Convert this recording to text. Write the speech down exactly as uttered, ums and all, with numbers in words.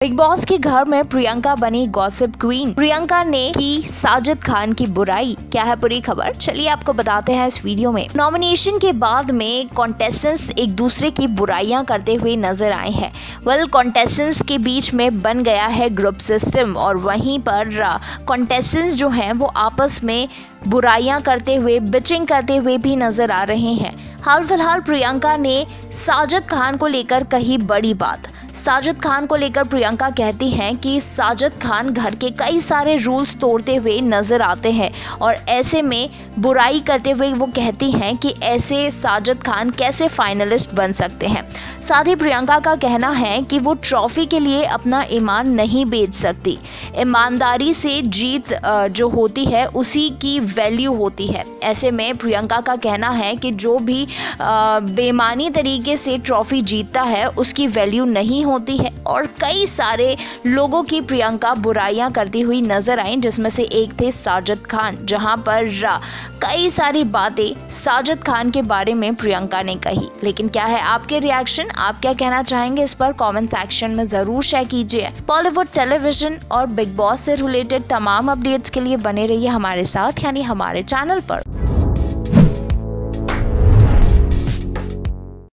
Big boss के घर में प्रियंका बनी गॉसिप क्वीन। प्रियंका ने की साजिद खान की बुराई। क्या है पूरी खबर, चलिए आपको बताते हैं इस वीडियो में। नॉमिनेशन के बाद में कॉन्टेस्टेंट्स एक दूसरे की बुराइयां करते हुए नजर आए हैं। वेल कॉन्टेस्टेंट्स के बीच में बन गया है ग्रुप सिस्टम और वहीं पर कॉन्टेस्टेंट्स जो हैं वो आपस में बुराइयां करते हुए, बिचिंग करते हुए भी नजर आ रहे हैं। हाल फिलहाल प्रियंका ने साजिद खान को लेकर कही बड़ी बात। साजिद खान को लेकर प्रियंका कहती हैं कि साजिद खान घर के कई सारे रूल्स तोड़ते हुए नजर आते हैं और ऐसे में बुराई करते हुए वो कहती हैं कि ऐसे साजिद खान कैसे फाइनलिस्ट बन सकते हैं। साथ ही प्रियंका का कहना है कि वो ट्रॉफी के लिए अपना ईमान नहीं बेच सकती। ईमानदारी से जीत जो होती है उसी की वैल्यू होती है। ऐसे में प्रियंका का कहना है कि जो भी बेईमानी तरीके से ट्रॉफी जीतता है उसकी वैल्यू नहीं होती है और कई सारे लोगों की प्रियंका बुराइयां करती हुई नजर आई, जिसमें से एक थे साजिद खान, जहां पर कई सारी बातें साजिद खान के बारे में प्रियंका ने कही। लेकिन क्या है आपके रिएक्शन, आप क्या कहना चाहेंगे इस पर कमेंट सेक्शन में जरूर शेयर कीजिए। बॉलीवुड, टेलीविजन और बिग बॉस से रिलेटेड तमाम अपडेट्स के लिए बने रहिए हमारे साथ, यानी हमारे चैनल पर।